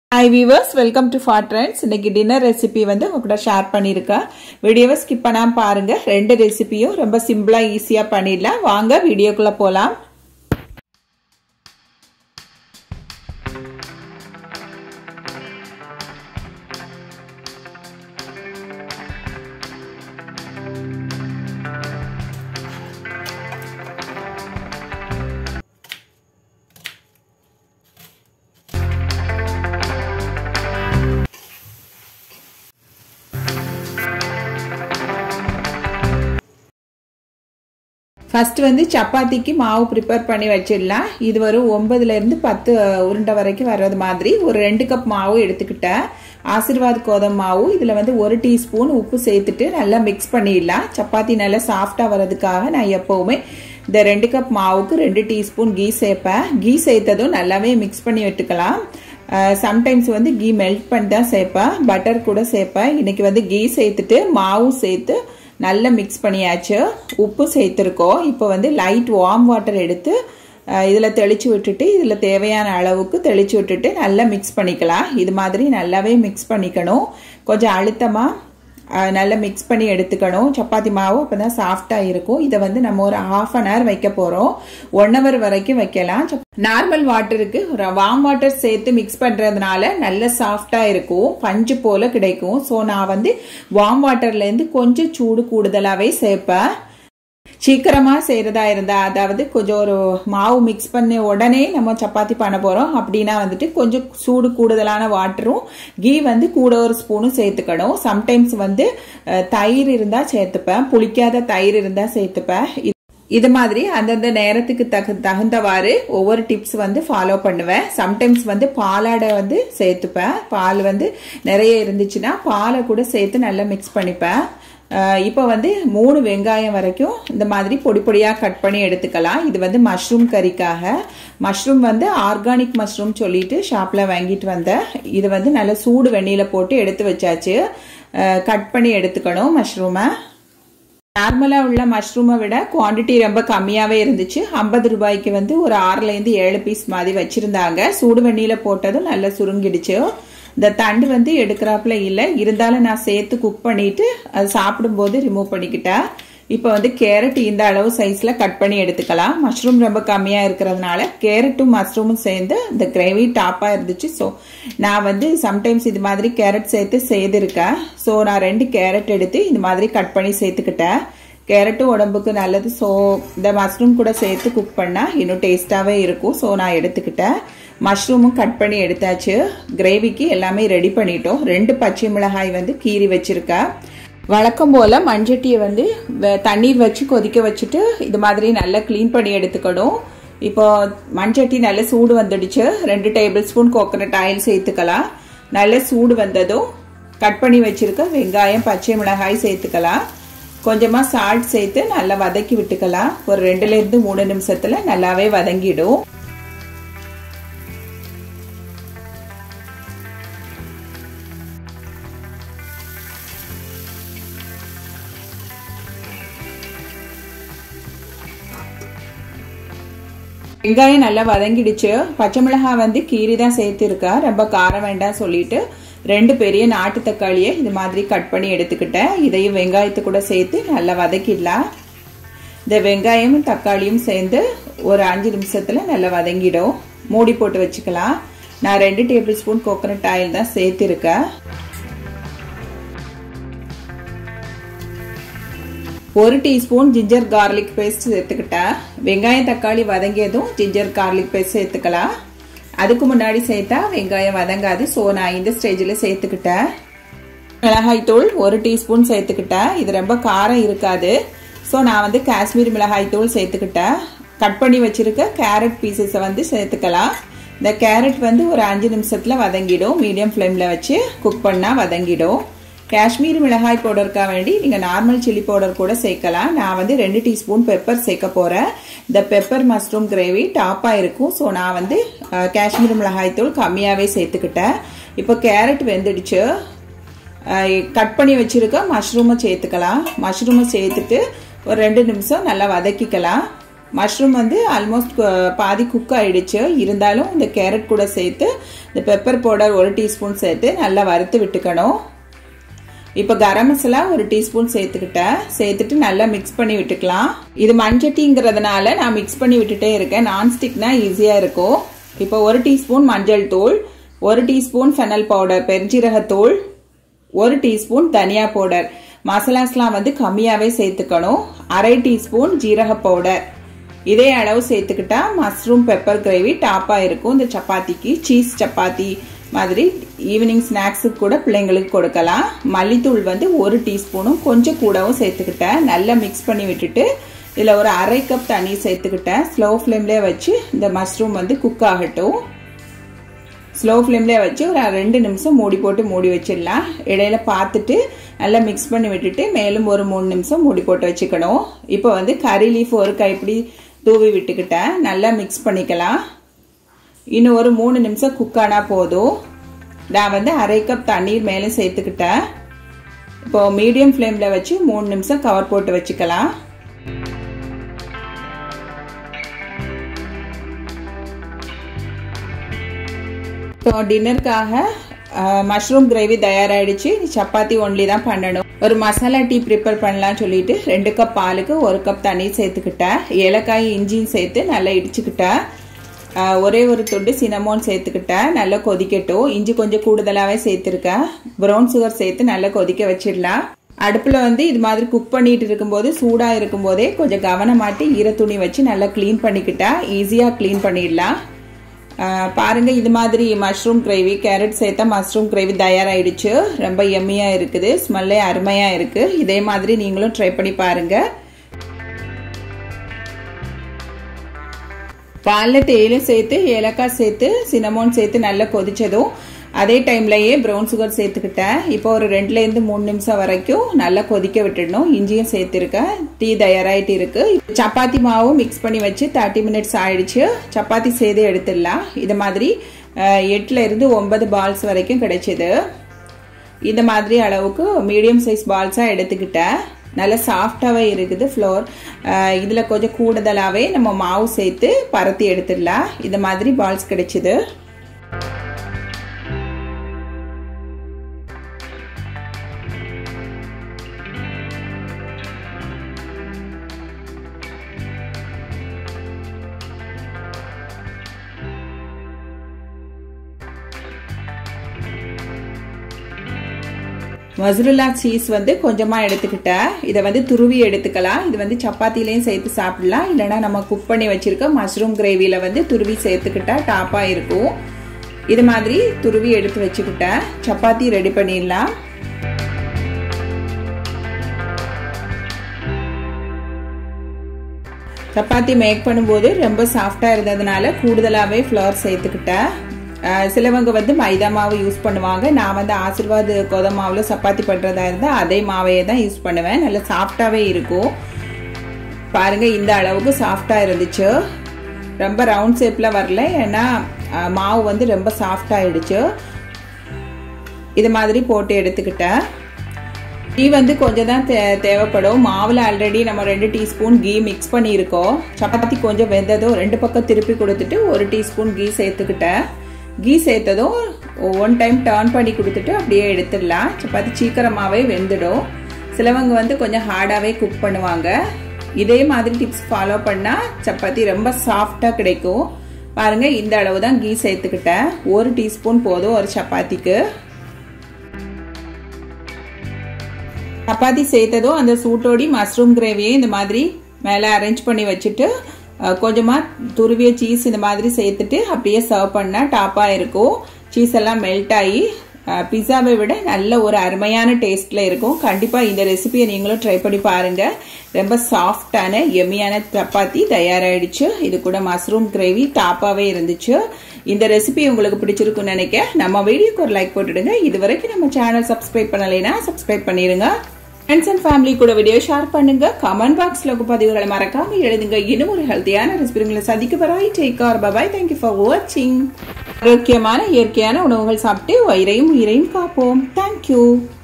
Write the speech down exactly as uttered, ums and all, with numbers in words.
Hi viewers, welcome to Far Trends. இன்னைக்கு dinner recipe வந்து உங்க கூட ஷேர் பண்ணிருக்கேன். வீடியோவை ஸ்கிப் பண்ணாம பாருங்க. ரெண்டு ரெசிபியும் ரொம்ப சிம்பிளா ஈஸியா பண்ணிடலாம். வாங்க வீடியோக்குள்ள போலாம். First வந்து சப்பாத்திக்கு மாவு prepare பண்ணி வச்சிடலாம். இது ஒரு ஒன்பதுல இருந்து பத்து உருண்டை வரைக்கும் வரது மாதிரி ஒரு ரெண்டு கப் மாவு எடுத்துக்கிட்டேன். ஆசீர்வாத் கோதுமை மாவு இதுல வந்து ஒரு டீஸ்பூன் உப்பு சேர்த்துட்டு நல்லா mix பண்ணிடலாம். சப்பாத்தி நல்லா சாஃப்ட்டா வரதுக்காக நான் எப்பவுமே இந்த ரெண்டு கப் மாவுக்கு ரெண்டு டீஸ்பூன் கீ சேர்ப்பேன். கீ சேர்த்ததும் நல்லாவே mix பண்ணி விட்டுக்கலாம். சம்டைம்ஸ் வந்து கீ மெல்ட் பண்ணி தான் சேர்ப்பேன். பட்டர் கூட சேர்ப்பேன். இன்னைக்கு வந்து கீ சேர்த்துட்டு மாவு சேர்த்து நல்லா mix பண்ணியாச்சு. உப்பு சேர்த்திருக்கோம். இப்போ வந்து லைட் வார்ம் வாட்டர் எடுத்து இதுல தெளிச்சு விட்டுட்டு இதுல தேவையான அளவுக்கு தெளிச்சு விட்டுட்டு நல்லா mix பண்ணிக்கலாம். இது மாதிரி நல்லாவே mix பண்ணிக்கணும். கொஞ்சம் அழுத்தமா நல்லா mix பண்ணி எடுத்துக்கணும். சப்பாத்தி மாவு அப்பதான் சாஃப்ட்டா இருக்கும். இத வந்து நம்ம ஒரு half an hour வைக்க போறோம். one hour வரைக்கும் வைக்கலாம். நார்மல் வாட்டருக்கு வார்ம் வாட்டர் சேர்த்து mix பண்றதுனால நல்ல சாஃப்ட்டா இருக்கும். பஞ்சு போல கிடைக்கும். சோ நான் வந்து வார்ம் வாட்டர்ல இருந்து கொஞ்சம் சூடு கூடுதலாவே சேர்ப்பேன். சீக்கிரமா செய்யறதா இருந்தா அதாவது கொஞ்சம் ஒரு மாவு mix பண்ணி உடனே நம்ம சப்பாத்தி பண்ண போறோம் அப்படினா வந்துட்டு கொஞ்சம் சூடு கூடுதலான வாட்டரும் கீ வந்து கூட ஒரு ஸ்பூனும் சேர்த்துக்கணும். சம்டைம்ஸ் வந்து தயிர் இருந்தா சேர்த்துப்பேன். புளிக்காத தயிர் இருந்தா சேர்த்துப்பேன். இது மாதிரி அந்தந்த நேரத்துக்கு தகு தகுந்தவாறு ஒவ்வொரு டிப்ஸ் வந்து ஃபாலோ பண்ணுவேன். சம்டைம்ஸ் வந்து பாலாடை வந்து சேர்த்துப்பேன். பால் வந்து நிறைய இருந்துச்சுன்னா பாலை கூட சேர்த்து நல்லா மிக்ஸ் பண்ணிப்பேன். இப்போ வந்து மூணு வெங்காயம் வரைக்கும் இந்த மாதிரி பொடி பொடியா கட் பண்ணி எடுத்துக்கலாம். இது வந்து மஷ்ரூம் கறிக்காக. மஷ்ரூம் வந்து ஆர்கானிக் மஷ்ரூம் சொல்லிட்டு ஷாப்ல வாங்கிட்டு வந்தேன். இது வந்து நல்ல சூடு வெந்நீர்ல போட்டு எடுத்து வச்சாச்சு. கட் பண்ணி எடுத்துக்கணும் மஷ்ரூமை. நார்மலா உள்ள மஷ்ரூமை விட குவாண்டிட்டி ரொம்ப கம்மியாவே இருந்துச்சு. ஐம்பது ரூபாய்க்கு வந்து ஒரு ஆறுல இருந்து ஏழு பீஸ் மாதிரி வச்சிருந்தாங்க. சூடு வெந்நீர்ல போட்டதும் நல்லா சுருங்கிடுச்சு. இந்த தண்டு வந்து எடுக்கிறாப்புல இல்ல, இருந்தாலும் நான் சேர்த்து குக் பண்ணிட்டு அது சாப்பிடும் போது ரிமூவ் பண்ணிக்கிட்டேன். இப்போ வந்து கேரட் இந்த அளவு சைஸ்ல கட் பண்ணி எடுத்துக்கலாம். மஷ்ரூம் ரொம்ப கம்மியா இருக்கிறதுனால கேரட்டும் மஷ்ரூமும் சேர்ந்து இந்த கிரேவி டாப்பா இருந்துச்சு. ஸோ நான் வந்து சம்டைம்ஸ் இது மாதிரி கேரட் சேர்த்து செய்திருக்கேன். ஸோ நான் ரெண்டு கேரட் எடுத்து இந்த மாதிரி கட் பண்ணி சேர்த்துக்கிட்டேன். கேரட்டும் உடம்புக்கு நல்லது. ஸோ இந்த மஷ்ரூம் கூட சேர்த்து குக் பண்ணா இன்னும் டேஸ்டாவே இருக்கும். ஸோ நான் எடுத்துக்கிட்டேன். மஷ்ரூமும் கட் பண்ணி எடுத்தாச்சு. கிரேவிக்கு எல்லாமே ரெடி பண்ணிட்டோம். ரெண்டு பச்சை மிளகாய் வந்து கீறி வச்சிருக்கேன். வழக்கம் போல மண்சட்டியை வந்து தண்ணீர் வச்சு கொதிக்க வச்சுட்டு இது மாதிரி நல்லா கிளீன் பண்ணி எடுத்துக்கணும். இப்போ மண்சட்டி நல்ல சூடு வந்துடுச்சு. ரெண்டு டேபிள் ஸ்பூன் கோகனட் ஆயில் சேர்த்துக்கலாம். நல்ல சூடு வந்ததும் கட் பண்ணி வச்சிருக்க வெங்காயம் பச்சை மிளகாய் சேர்த்துக்கலாம். கொஞ்சமா சால்ட் சேர்த்து நல்லா வதக்கி விட்டுக்கலாம். ஒரு ரெண்டுல இருந்து மூணு நிமிஷத்துல நல்லாவே வதங்கிடும். வெங்காயம் நல்லா வதங்கிடுச்சு. பச்சை மிளகாய் வந்து கீரி தான் சேர்த்திருக்கா. ரொம்ப காரம் வேண்டாம் சொல்லிட்டு ரெண்டு பெரிய நாட்டு தக்காளியை இது மாதிரி கட் பண்ணி எடுத்துக்கிட்டேன். இதையும் வெங்காயத்தை கூட சேர்த்து நல்லா வதக்கிடலாம். இந்த வெங்காயமும் தக்காளியும் சேர்ந்து ஒரு அஞ்சு நிமிஷத்துல நல்லா வதங்கிடும். மூடி போட்டு வச்சுக்கலாம். நான் ரெண்டு டேபிள் ஸ்பூன் கோகனட் ஆயில் தான் சேர்த்திருக்கேன். ஒரு டீஸ்பூன் ஜிஞ்சர் கார்லிக் பேஸ்ட் சேர்த்துக்கிட்டேன். வெங்காயம் தக்காளி வதங்கியதும் ஜிஞ்சர் கார்லிக் பேஸ்ட் சேர்த்துக்கலாம். அதுக்கு முன்னாடி சேர்த்தா வெங்காயம் வதங்காது. ஸோ நான் இந்த ஸ்டேஜில் சேர்த்துக்கிட்டேன். மிளகாய் தூள் ஒரு டீஸ்பூன் சேர்த்துக்கிட்டேன். இது ரொம்ப காரம் இருக்காது. ஸோ நான் வந்து காஷ்மீர் மிளகாய் தூள் சேர்த்துக்கிட்டேன். கட் பண்ணி வச்சிருக்க கேரட் பீசஸை வந்து சேர்த்துக்கலாம். இந்த கேரட் வந்து ஒரு அஞ்சு நிமிஷத்துல வதங்கிடும். மீடியம் ஃப்ளேம்ல வச்சு குக் பண்ணா வதங்கிடும். காஷ்மீர் மிளகாய் பவுடருக்காக வேண்டி நீங்க நார்மல் சில்லி பவுடர் கூட சேர்க்கலாம். நான் வந்து ரெண்டு டீஸ்பூன் பெப்பர் சேர்க்க போறேன். இந்த பெப்பர் மஷ்ரூம் கிரேவி டாப்பா இருக்கும். ஸோ நான் வந்து காஷ்மீர் மிளகாய் தூள் கம்மியாவே சேர்த்துக்கிட்டேன். இப்போ கேரட் வெந்துடுச்சு. கட் பண்ணி வச்சிருக்க மஷ்ரூமை சேர்த்துக்கலாம். மஷ்ரூமை சேர்த்துட்டு ஒரு ரெண்டு நிமிஷம் நல்லா வதக்கிக்கலாம். மஷ்ரூம் வந்து ஆல்மோஸ்ட் பாதி குக் ஆயிடுச்சு. இருந்தாலும் இந்த கேரட் கூட சேர்த்து இந்த பெப்பர் பவுடர் ஒரு டீஸ்பூன் சேர்த்து நல்லா வறுத்து விட்டுக்கணும். இப்போ கரம் மசாலா ஒரு டீஸ்பூன் சேர்த்துக்கிட்டேன். சேர்த்துட்டு நல்லா மிக்ஸ் பண்ணி விட்டுக்கலாம். இது மண்சட்டிங்கிறதுனால நான் மிக்ஸ் பண்ணி விட்டுட்டே இருக்கேன். நான்ஸ்டிக்னா ஈஸியாக இருக்கும். இப்போ ஒரு டீஸ்பூன் மஞ்சள் தூள், ஒரு டீஸ்பூன் ஃபெனல் பவுடர் பெருஞ்சீரகத்தூள், ஒரு டீஸ்பூன் தனியா பவுடர், மசாலாஸ்லாம் வந்து கம்மியாகவே சேர்த்துக்கணும். அரை டீஸ்பூன் ஜீரக பவுடர். இதே அளவு சேர்த்துக்கிட்டா மஷ்ரூம் பெப்பர் கிரேவி டாப்பாக இருக்கும். இந்த சப்பாத்திக்கு சீஸ் சப்பாத்தி மாதிரி ஈவினிங் ஸ்நாக்ஸுக்கு கூட பிள்ளைங்களுக்கு கொடுக்கலாம். மல்லித்தூள் வந்து ஒரு டீஸ்பூனும் கொஞ்சம் கூடவும் சேர்த்துக்கிட்டேன். நல்லா மிக்ஸ் பண்ணி விட்டுட்டு இதில் ஒரு அரை கப் தண்ணி சேர்த்துக்கிட்டேன். ஸ்லோ ஃப்ளேம்லேயே வச்சு இந்த மஷ்ரூம் வந்து குக் ஆகட்டும். ஸ்லோ ஃப்ளேம்லேயே வச்சு ஒரு ரெண்டு நிமிஷம் மூடி போட்டு மூடி வச்சிடலாம். இடையில பார்த்துட்டு நல்லா மிக்ஸ் பண்ணி விட்டுட்டு மேலும் ஒரு மூணு நிமிஷம் மூடி போட்டு வச்சுக்கணும். இப்போ வந்து கறி லீஃப் ஒரு கைப்பிடி தூவி விட்டுக்கிட்டேன். நல்லா மிக்ஸ் பண்ணிக்கலாம். இன்னும் ஒரு மூணு நிமிஷம் குக் ஆனால் போதும். நான் வந்து அரை கப் தண்ணீர் மேலே சேர்த்துக்கிட்டேன். இப்போ மீடியம் ஃப்ளேமில் வச்சு மூணு நிமிஷம் கவர் போட்டு வச்சுக்கலாம். இப்போ டின்னருக்காக மஷ்ரூம் கிரேவி தயாராகிடுச்சு. சப்பாத்தி ஒன்லி தான் பண்ணணும். ஒரு மசாலா டீ ப்ரிப்பேர் பண்ணலாம்னு சொல்லிட்டு ரெண்டு கப் பாலுக்கு ஒரு கப் தண்ணி சேர்த்துக்கிட்டேன். ஏலக்காய் இஞ்சியும் சேர்த்து நல்லா இடிச்சுக்கிட்டேன். ஒரே ஒரு துண்டு சினமோன் சேர்த்துக்கிட்டேன். நல்லா கொதிக்கட்டும். இஞ்சி கொஞ்சம் கூடுதலாகவே சேர்த்துருக்கேன். ப்ரௌன் சுகர் சேர்த்து நல்லா கொதிக்க வச்சிடலாம். அடுப்பில் வந்து இது மாதிரி குக் பண்ணிட்டு இருக்கும்போது சூடாக இருக்கும் போதே கொஞ்சம் கவனமாட்டி ஈர துணி வச்சு நல்லா க்ளீன் பண்ணிக்கிட்டா ஈஸியாக க்ளீன் பண்ணிடலாம். பாருங்க, இது மாதிரி மஷ்ரூம் கிரேவி கேரட் சேர்த்தா மஷ்ரூம் கிரேவி தயாராகிடுச்சு. ரொம்ப எம்மியாக இருக்குது. ஸ்மெல்லே அருமையாக இருக்குது. இதே மாதிரி நீங்களும் ட்ரை பண்ணி பாருங்கள். பாலில் தேயிலும் சேர்த்து ஏலக்காய் சேர்த்து சினமோன் சேர்த்து நல்லா கொதிச்சதும் அதே டைம்லயே ப்ரௌன் சுகர் சேர்த்துக்கிட்டேன். இப்போ ஒரு ரெண்டுல இருந்து மூணு நிமிஷம் வரைக்கும் நல்லா கொதிக்க விட்டுடணும். இஞ்சியும் சேர்த்துருக்கேன். டீ தயாராகிட்டு இருக்கு. சப்பாத்தி மாவும் மிக்ஸ் பண்ணி வச்சு தேர்ட்டி மினிட்ஸ் ஆயிடுச்சு. சப்பாத்தி செய்து எடுத்துடலாம். இது மாதிரி எட்டுல இருந்து ஒன்பது பால்ஸ் வரைக்கும் கிடைச்சது. இந்த மாதிரி அளவுக்கு மீடியம் சைஸ் பால்ஸா எடுத்துக்கிட்டேன். நல்லா சாஃப்டாவே இருக்குது ஃப்ளோர். இதுல கொஞ்சம் கூடுதலாவே நம்ம மாவு சேர்த்து பரத்தி எடுத்துடலாம். இந்த மாதிரி பால்ஸ் கிடைச்சது. மொசரல்லா சீஸ் வந்து கொஞ்சமா எடுத்துக்கிட்டேன். இதை வந்து துருவி எடுத்துக்கலாம். இது வந்து சப்பாத்திலையும் சேர்த்து சாப்பிடலாம். இல்லைன்னா நம்ம குக் பண்ணி வச்சிருக்க மஷ்ரூம் கிரேவியில வந்து துருவி சேர்த்துக்கிட்டா டாப்பா இருக்கும். இது மாதிரி துருவி எடுத்து வச்சுக்கிட்டேன். சப்பாத்தி ரெடி பண்ணிடலாம். சப்பாத்தி மேக் பண்ணும்போது ரொம்ப சாஃப்டா இருந்ததுனால கூடுதலாவே ஃப்ளவர் சேர்த்துக்கிட்டேன். சிலவங்க வந்து மைதா மாவு யூஸ் பண்ணுவாங்க. நான் வந்து ஆசீர்வாத் கோதுமை மாவுல சப்பாத்தி பண்றதா இருந்தா அதே மாவையே தான் யூஸ் பண்ணுவேன். நல்லா சாஃப்டாவே இருக்கும். பாருங்க, இந்த அளவுக்கு சாஃப்டா இருந்துச்சு. ரொம்ப ரவுண்ட் ஷேப்ல வரல. ஏன்னா மாவு வந்து ரொம்ப சாஃப்ட் ஆயிடுச்சு. இது மாதிரி போட்டு எடுத்துக்கிட்டேன். கீ வந்து கொஞ்சம் தான் தேவைப்படும். மாவுல ஆல்ரெடி நம்ம ரெண்டு டீஸ்பூன் கீ மிக்ஸ் பண்ணி இருக்கோம். சப்பாத்தி கொஞ்சம் வெந்ததும் ரெண்டு பக்கம் திருப்பி கொடுத்துட்டு ஒரு டீஸ்பூன் கீ சேர்த்துக்கிட்டேன். கீ சேர்த்ததும் ஒன் டைம் டர்ன் பண்ணி கொடுத்துட்டு அப்படியே எடுத்துடலாம். சப்பாத்தி சீக்கிரமாவே வெந்துடும். சிலவங்க வந்து கொஞ்சம் ஹார்டாவே குக் பண்ணுவாங்க. இதே மாதிரி டிப்ஸ் ஃபாலோ பண்ணா சப்பாத்தி ரொம்ப சாஃப்டா கிடைக்கும். பாருங்க, இந்த அளவு தான் கீ சேர்த்துக்கிட்டேன். ஒரு டீஸ்பூன் போதும் ஒரு சப்பாத்திக்கு. சப்பாத்தி சேர்த்ததும் அந்த சூட்டோடி மஷ்ரூம் கிரேவியை இந்த மாதிரி மேலே அரேஞ்ச் பண்ணி வச்சுட்டு கொஞ்சமா துருவிய சீஸ் இந்த மாதிரி சேர்த்துட்டு அப்படியே சர்வ் பண்ணா டாப்பா இருக்கும். சீஸ் எல்லாம் மெல்ட் ஆகி பிஸாவை விட நல்ல ஒரு அருமையான டேஸ்ட்ல இருக்கும். கண்டிப்பா இந்த ரெசிபியை நீங்களும் ட்ரை பண்ணி பாருங்க. ரொம்ப சாஃப்டான எம்மியான சப்பாத்தி தயாராயிடுச்சு. இது கூட மஷ்ரூம் கிரேவி டாப்பாவே இருந்துச்சு. இந்த ரெசிபி உங்களுக்கு பிடிச்சிருக்குன்னு நினைக்க நம்ம வீடியோக்கு ஒரு லைக் போட்டுடுங்க. இது வரைக்கும் நம்ம சேனல் சப்ஸ்கிரைப் பண்ணலைன்னா சப்ஸ்கிரைப் பண்ணிருங்க. ஃப்ரெண்ட்ஸ் அண்ட் ஃபேமிலி கூட வீடியோ ஷேர் பண்ணுங்க. கமெண்ட் பாக்ஸ்ல பதிவுகளை மறக்காம எழுதுங்க. இன்னும் ஒரு ஹெல்த்தியான ரெசிபிகளை சந்திக்க வராய். Take care. Bye bye. Thank you for வாட்சிங். ஆரோக்கியமான இயற்கையான உணவுகள் சாப்பிட்டு வயிறையும் உயிரையும் காப்போம். தேங்க்யூ.